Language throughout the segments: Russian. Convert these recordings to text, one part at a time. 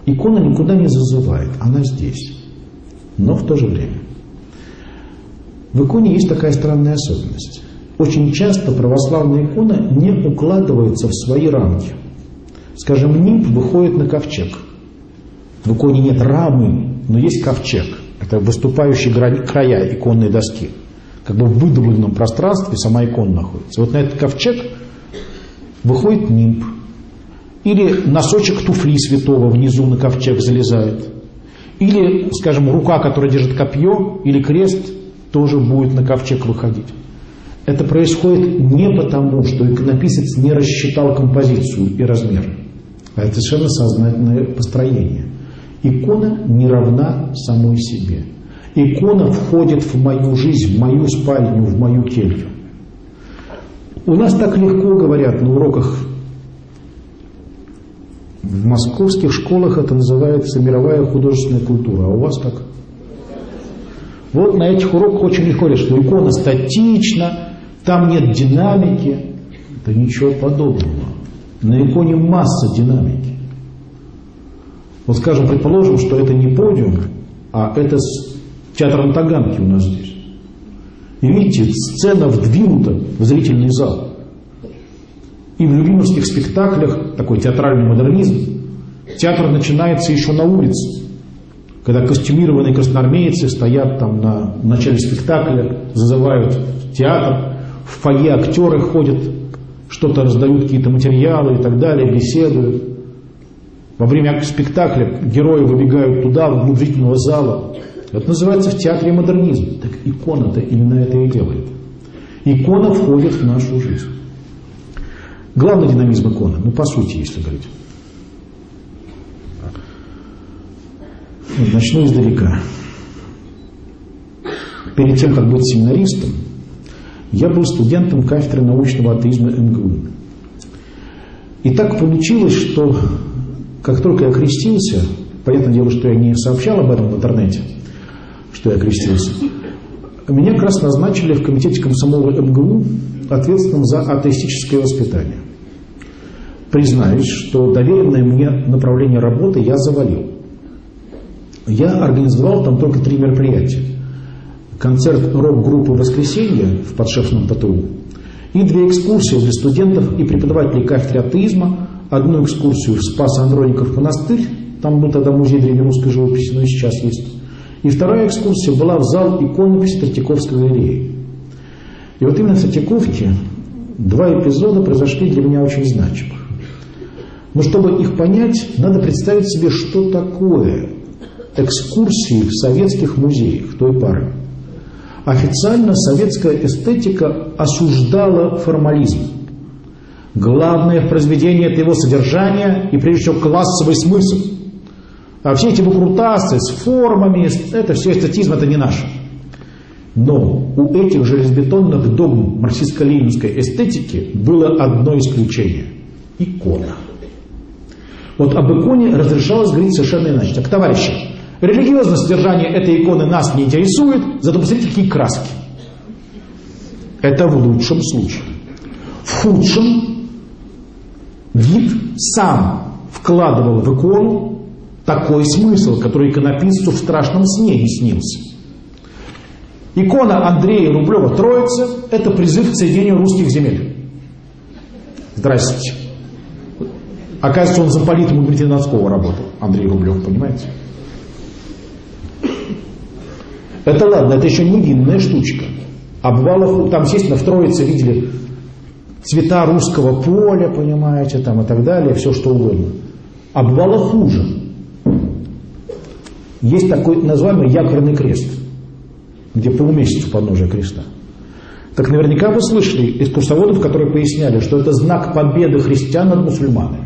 Икона никуда не зазывает, она здесь. Но в то же время. В иконе есть такая странная особенность. Очень часто православная икона не укладывается в свои рамки. Скажем, нимб выходит на ковчег. В иконе нет рамы, но есть ковчег. Это выступающие края иконной доски. Как бы в выдавленном пространстве сама икона находится. Вот на этот ковчег выходит нимб. Или носочек туфли святого внизу на ковчег залезает. Или, скажем, рука, которая держит копье, или крест, тоже будет на ковчег выходить. Это происходит не потому, что иконописец не рассчитал композицию и размер, а это совершенно сознательное построение. Икона не равна самой себе. Икона входит в мою жизнь, в мою спальню, в мою келью. У нас так легко говорят на уроках. В московских школах это называется мировая художественная культура. А у вас как? Вот на этих уроках очень легко говорят, что икона статична, там нет динамики. Да ничего подобного. На иконе масса динамики. Вот скажем, предположим, что это не подиум, а это театр на Таганке у нас здесь. И видите, сцена вдвинута в зрительный зал. И в любимовских спектаклях, такой театральный модернизм, театр начинается еще на улице, когда костюмированные красноармейцы стоят там на начале спектакля, зазывают в театр, в фойе актеры ходят, что-то раздают, какие-то материалы и так далее, беседуют. Во время спектакля герои выбегают туда, в зрительного зала. Это называется в театре модернизм. Так икона-то именно это и делает. Икона входит в нашу жизнь. Главный динамизм иконы, ну по сути, если говорить. Начну издалека. Перед тем, как быть семинаристом, я был студентом кафедры научного атеизма МГУ. И так получилось, что как только я крестился, понятное дело, что я не сообщал об этом в интернете, что я крестился, меня как раз назначили в комитете комсомола МГУ ответственным за атеистическое воспитание. Признаюсь, что доверенное мне направление работы я завалил. Я организовал там только 3 мероприятия. Концерт рок-группы «Воскресенье» в подшефном ПТУ и 2 экскурсии для студентов и преподавателей кафедры атеизма, одну экскурсию в Спас-Андроников монастырь, там был тогда музей древнерусской живописи, но и сейчас есть, и вторая экскурсия была в зал иконописи Третьяковской галереи. И вот именно в Третьяковке 2 эпизода произошли для меня очень значимых. Но чтобы их понять, надо представить себе, что такое экскурсии в советских музеях той поры. Официально советская эстетика осуждала формализм. Главное в произведении — это его содержание и, прежде всего, классовый смысл. А все эти выкрутасы с формами, это все эстетизм, это не наше. Но у этих железобетонных догм марксистско-ленинской эстетики было одно исключение – икона. Вот об иконе разрешалось говорить совершенно иначе. Так, товарищи, религиозное содержание этой иконы нас не интересует, зато посмотрите, какие краски. Это в лучшем случае. В худшем вид сам вкладывал в икону такой смысл, который иконописцу в страшном сне не снился. Икона Андрея Рублева «Троица» – это призыв к соединению русских земель. Здравствуйте. Оказывается, он замполитом у Дмитрия Донского работал, Андрей Рублев, понимаете? Это ладно, это еще невинная штучка. А бывало, там, естественно, в Троице видели цвета русского поля, понимаете, там и так далее, все что угодно. А бывало хуже. Есть такой называемый якорный крест, где полумесяц у подножия креста. Так наверняка вы слышали экскурсоводов, которые поясняли, что это знак победы христиан над мусульманами.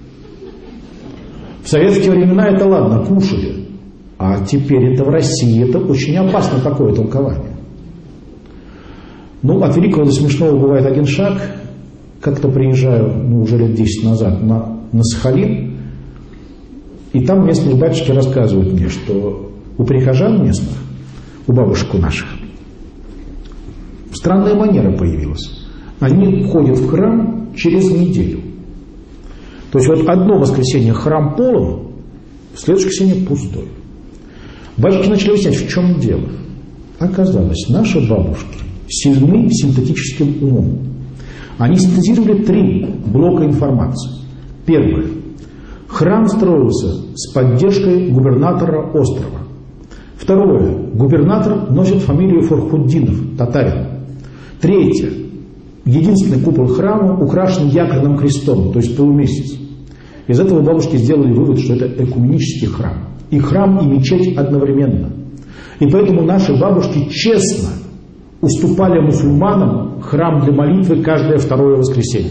В советские времена это ладно, кушали. А теперь это в России, это очень опасно такое толкование. Ну, от великого до смешного бывает один шаг. Как-то приезжаю, уже лет 10 назад, на Сахалин, и там местные батюшки рассказывают мне, что у прихожан местных, у бабушек у наших, странная манера появилась. Они ходят в храм через неделю. То есть вот одно воскресенье храм полон, В следующее воскресенье пустой. Батюшки начали выяснять, в чем дело. Оказалось, наши бабушки сильны синтетическим умом. Они синтезировали 3 блока информации. Первое. Храм строился с поддержкой губернатора острова. Второе. Губернатор носит фамилию Фархуддинов, татарин. Третье. Единственный купол храма украшен якорным крестом, то есть полумесяц. Из этого бабушки сделали вывод, что это экуменический храм. И храм, и мечеть одновременно. И поэтому наши бабушки честно уступали мусульманам храм для молитвы каждое 2-е воскресенье.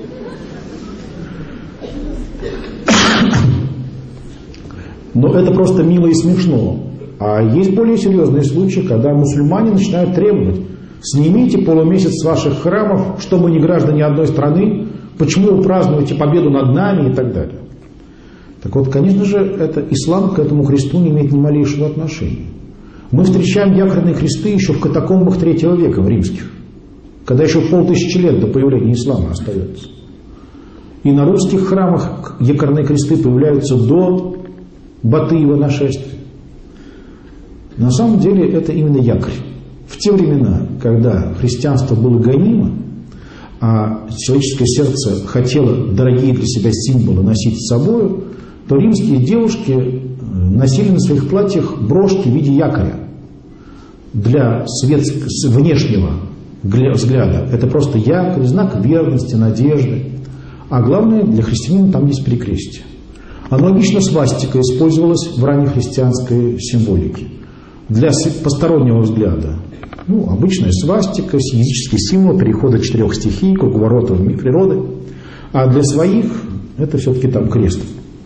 Но это просто мило и смешно. А есть более серьезные случаи, когда мусульмане начинают требовать: снимите полумесяц с ваших храмов, что мы не граждане одной страны, почему вы празднуете победу над нами и так далее. Так вот, конечно же, ислам к этому кресту не имеет ни малейшего отношения. Мы встречаем якорные кресты еще в катакомбах 3 века в римских, когда еще 500 лет до появления ислама остается. И на русских храмах якорные кресты появляются до Батыева нашествия. На самом деле это именно якорь. В те времена, когда христианство было гонимо, а человеческое сердце хотело дорогие для себя символы носить с собой, то римские девушки носили на своих платьях брошки в виде якоря. Для внешнего взгляда это просто якорь, знак верности, надежды. А главное, для христианина там есть перекрестие. Аналогично свастика использовалась в раннехристианской символике. Для постороннего взгляда обычная свастика, языческий символ перехода 4 стихий, круговорота в мир природы. А для своих это все-таки там крест.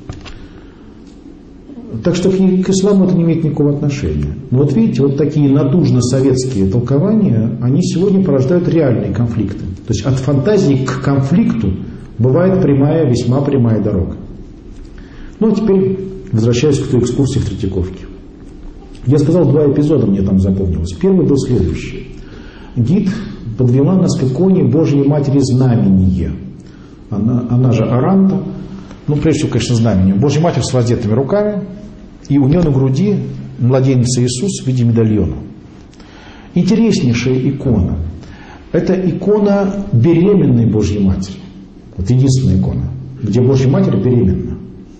Так что к исламу это не имеет никакого отношения. Но вот видите, вот такие натужно-советские толкования, они сегодня порождают реальные конфликты. То есть от фантазии к конфликту бывает прямая, весьма прямая дорога. Ну а теперь возвращаюсь к той экскурсии в Третьяковке. Я сказал, 2 эпизода мне там запомнилось. Первый был следующий. Гид подвела нас к иконе Божьей Матери Знамение. Она же Аранта. Прежде всего, конечно, знамение. Божья Матерь с воздетыми руками, и у нее на груди младенец Иисус в виде медальона. Интереснейшая икона. Это икона беременной Божьей Матери. Вот единственная икона, где Божья Матерь беременна.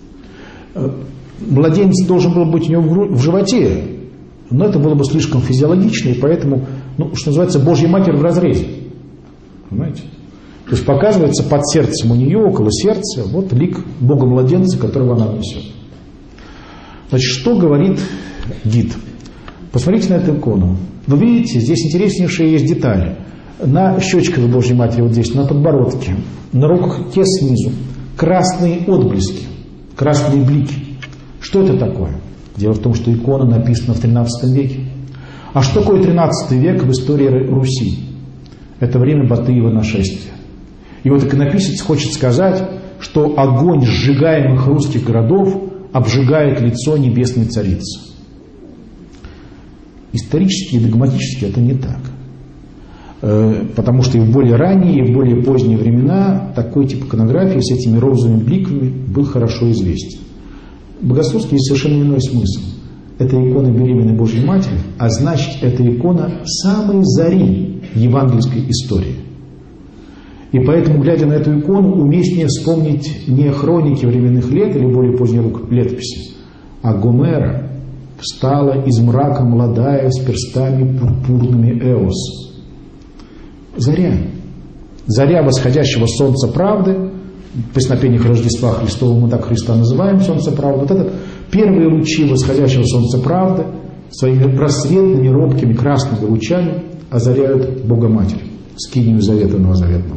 Младенец должен был быть у нее в животе, но это было бы слишком физиологично, и поэтому, что называется, Божья Матерь в разрезе. Понимаете? То есть показывается под сердцем у нее, около сердца, вот лик Бога-младенца, которого она несет. Значит, что говорит гид? Посмотрите на эту икону. Вы видите, здесь интереснейшие есть детали. На щечках Божьей Матери, вот здесь, на подбородке, на руке снизу, красные отблески, красные блики. Что это такое? Дело в том, что икона написана в 13 веке. А что такое 13 век в истории Руси? Это время Батыева нашествия. И вот иконописец хочет сказать, что огонь сжигаемых русских городов обжигает лицо небесной царицы. Исторически и догматически это не так. Потому что и в более ранние, и в более поздние времена такой тип иконографии с этими розовыми бликами был хорошо известен. Богословский есть совершенно иной смысл. Это икона беременной Божьей Матери, а значит, это икона самой зари евангельской истории. И поэтому, глядя на эту икону, уместнее вспомнить не хроники временных лет или более поздние летописи, а Гомера: «Встала из мрака молодая с перстами пурпурными Эос». Заря. Заря восходящего солнца правды. В песнопениях Рождества Христова мы так Христа называем, солнце правды. Вот это первые лучи восходящего солнца правды своими просветными, робкими, красными лучами озаряют Бога-Матерь, скинию завета новозаветного.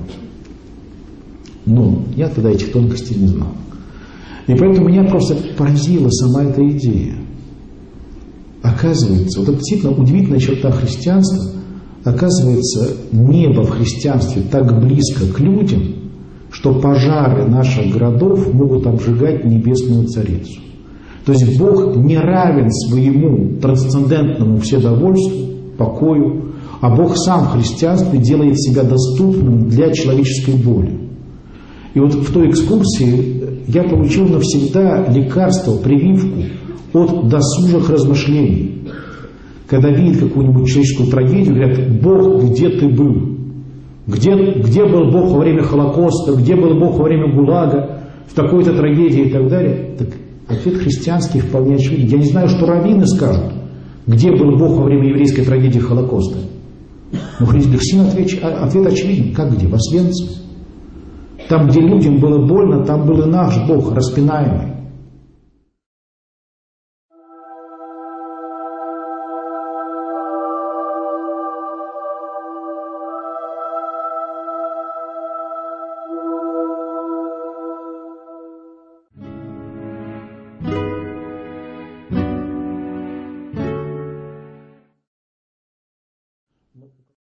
Но я тогда этих тонкостей не знал. И поэтому меня просто поразила сама эта идея. Оказывается, вот это действительно удивительная черта христианства. Оказывается, небо в христианстве так близко к людям, что пожары наших городов могут обжигать небесную царицу. То есть Бог не равен своему трансцендентному вседовольству, покою, а Бог сам в христианстве делает себя доступным для человеческой боли. И вот в той экскурсии я получил навсегда лекарство, прививку от досужих размышлений. Когда видят какую-нибудь человеческую трагедию, говорят: Бог, где ты был? Где был Бог во время Холокоста? Где был Бог во время ГУЛАГа? В такой-то трагедии и так далее. Так ответ христианский вполне очевиден. Я не знаю, что раввины скажут, где был Бог во время еврейской трагедии Холокоста. Но для христиан ответ очевиден. Как где? В Освенциме. Там, где людям было больно, там был и наш Бог, распинаемый.